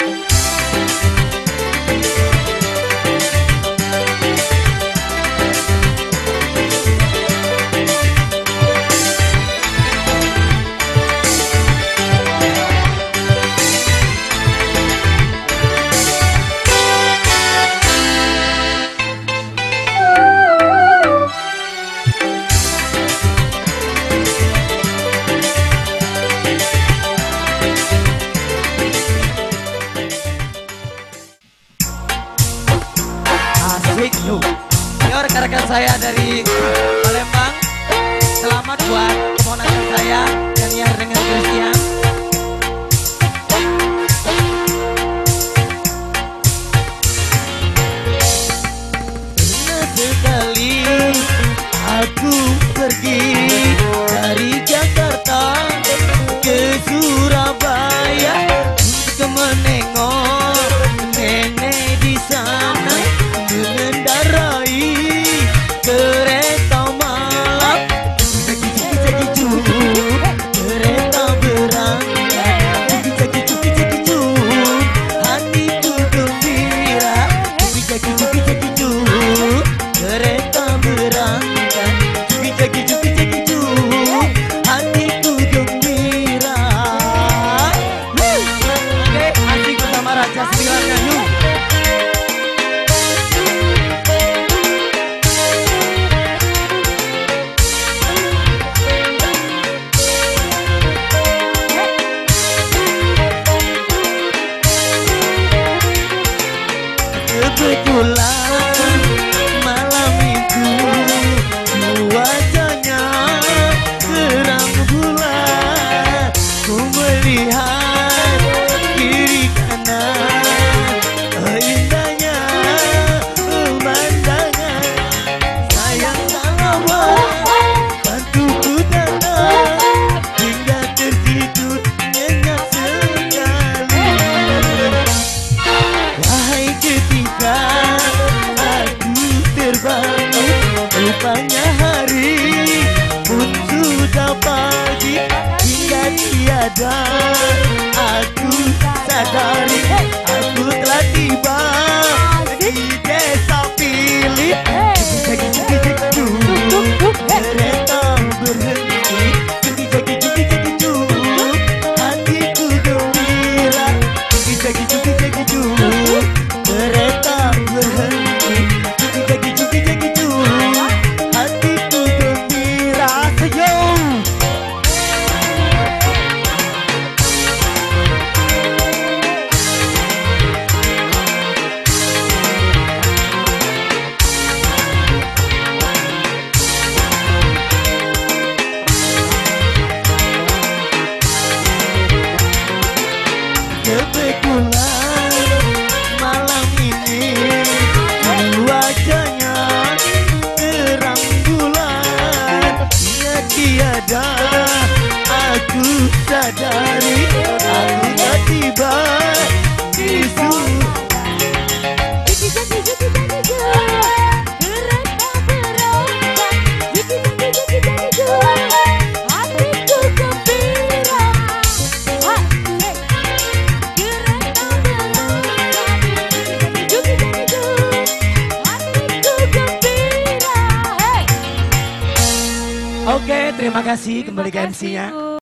Yo, rekan-rekan saya dari Palembang, selamat buat keponakan saya Daniar dengan Christian. Pernah sekali aku pergi dari Jakarta ke Surabaya untuk menengok nenek di sana. Mengendarai kereta malam, kereta berangkat, hatiku gembira, kereta berangkat, hatiku gembira. Oke, asik bersama Raja Sembilan Kayu. Kebetulan malam itu cuacanya terang bulan, ku melihat kiri kanan indahnya pemandangan. Sayang tak lama bantuku datang hingga tertidur nyenyak sekali. Wahai ketika aku terbangun, rupanya hari pun sudah pagi. Hingga tiada aku sadari, aku telah tiba di desa Pilih. Kereta berhenti, hatiku gembira. Kereta berhenti, hatiku gembira. Senyum. Kebetulan malam ini cuacanya terang bulan. Hingga tiada aku sadari, aku tak tiba di Oke, terima kasih kembali ke MC-nya.